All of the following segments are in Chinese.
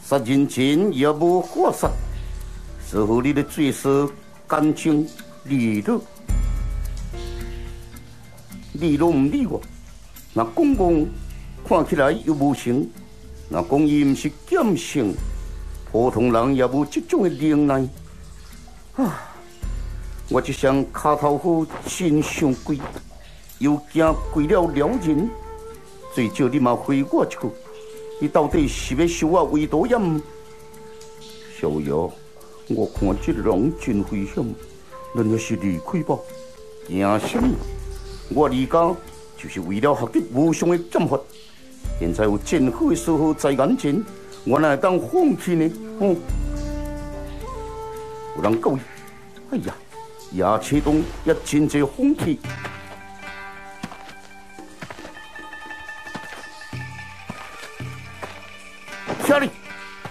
杀人前也无法杀，是乎你的罪事干净利落？你都唔理我，那公公看起来又无成，那讲伊唔是剑圣，普通人也无这种的能耐。啊！我只想卡头好真相归，又惊归了人，最少你嘛回我一句，你到底是要收我为导演？小爷，我看这人真危险，咱还是离开吧。惊什么？我离家就是为了学习无上的剑法，现在有真好的时候在眼前，我哪会当放弃呢？哦，有人告伊，哎呀，夜车东也真侪风气。听你，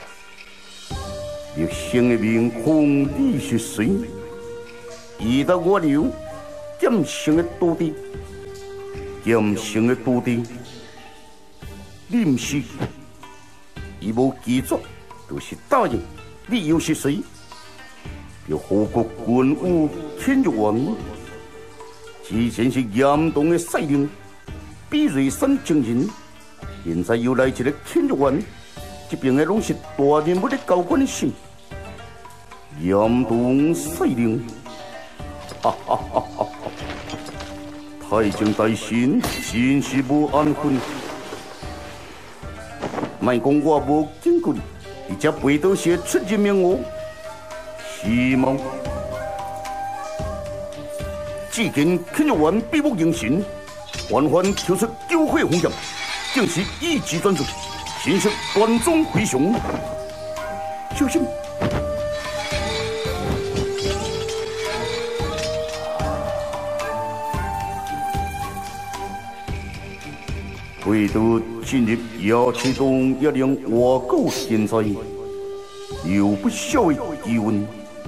一生的面孔你是谁？伊得我留剑圣的徒弟。剑圣的徒弟，你唔是，伊无拒绝，就是答应。你又是谁？有护国军武天玉王，之前是严冬的率领，比瑞山精人，现在又来一个天玉王，这边的拢是大人物的高官性。严冬率领，哈哈哈哈！太清大神真是无安分，莫讲我无经过你，你这背倒些出人命哦，是吗？既然天玉丸闭目凝神，缓缓抽出九火红剑，竟是一击专准，神色端庄非常。小心！为了进入夜车洞，也令我狗现在有不小的疑问。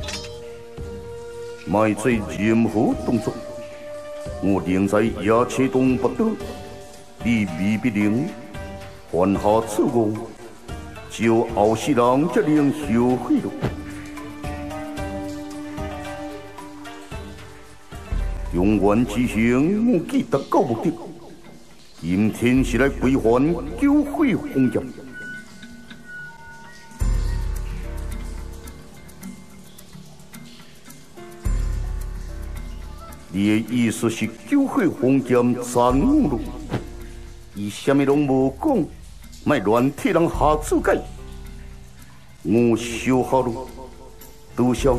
莫做任何动作，我仍在夜车洞不得，你未必能犯下错误，只有后世人才能后悔了。永远之行，我记得到目的。今天是来归还九火红剑，你的意思是九火红剑残误了？伊什么拢无讲，莫乱替人下注解。我收下了，多谢。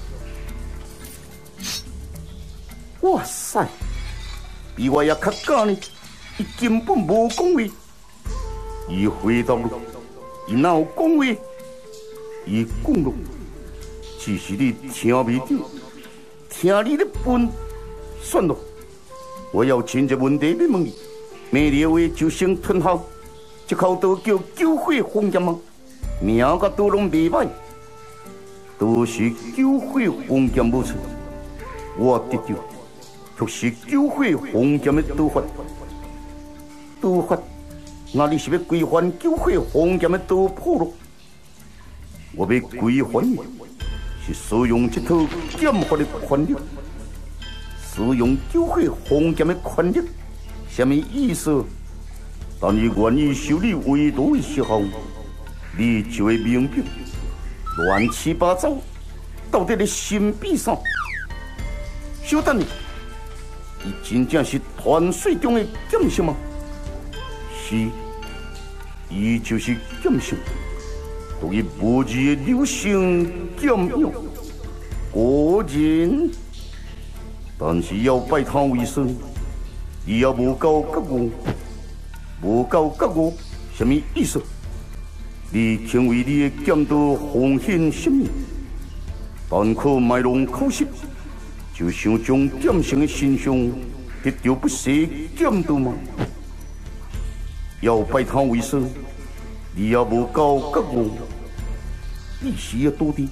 哇塞，比我也较假呢。伊根本无讲话，伊回答了，伊哪有讲话？伊讲了，只是你听未到，听你的笨。算了，我要亲一个问题要问你，明日话就先吞下，这口都叫九火红剑吗？名个都拢未歹，都是九火红剑无错，我得到却是九火红剑的刀法。刀法，那你是要归还九火红剑的刀谱咯？我要归还的是使用这套剑法的权力，使用九火红剑的权力，什么意思？当你愿意受你为奴的时候，你就会明白，乱七八糟，到底在神秘啥？小等，伊真正是传说中的剑圣吗？是，伊就是剑圣，独一无二的流行剑样。果然，但是要拜他为师，伊也无够觉悟，无够觉悟，什么意思？你肯为你的剑道奉献生命，但可卖弄口实，就想将剑圣的形象得到不死剑道吗？要拜他为师，你也无够觉悟，你是要多的。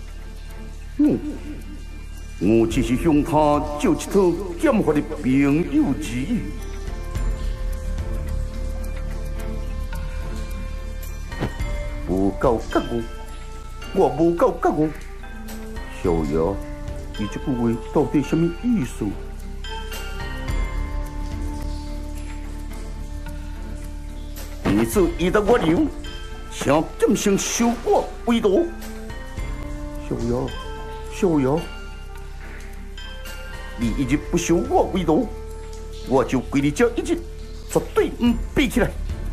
我只是向他借一套剑法的朋友之意。 无够觉悟，我无够觉悟。小爷，你这句话到底什么意思？你这依得我流，想今生受我为奴。小爷，小爷，你一日不受我为奴，我就归你这一日绝对唔背起来。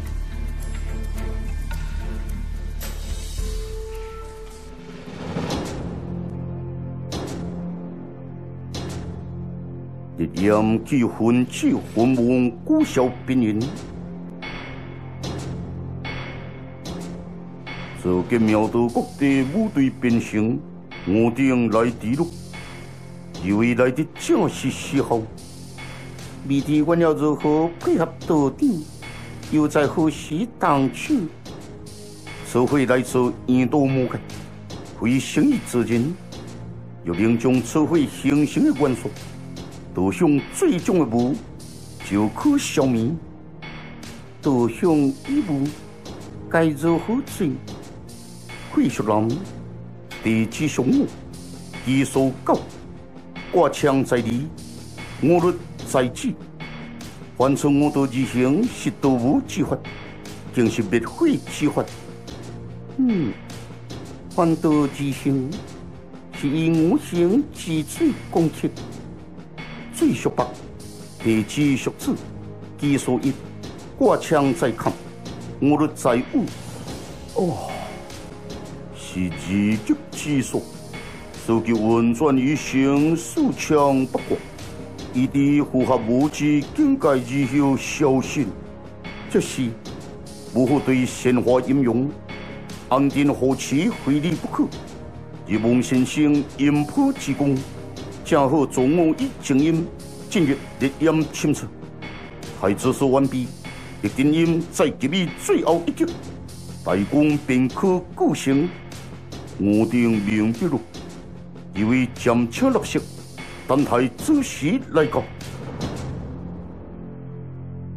日炎既分起分文古小兵营，这个苗道各地部队变成我定来地路，以为来的正是时候。未知我要如何配合道长，又在何时当去？此会来自沿道目的，非生意之人，又能将此会形成的元素。道向最终的目就可消灭。道向一目该如何做？会说人地之上我，技术高，挂枪在理，我律在己。凡从我道之行是道无之法，竟是灭毁之法。凡道之行是以我行之最攻击。最属北，地之属子，技术一，挂枪在扛，我律在武。是自己之所，所及运转于行，数枪不过，一地符合无知境界之后小心。这是无法对鲜花应用，安定何其非你不可。日梦先生引破之功。正好助我以静音进入烈焰侵蚀，待指示完毕，一定音再给予最后一击，大功便可构成。我定明白了，以为暂且落实，等待子时来到。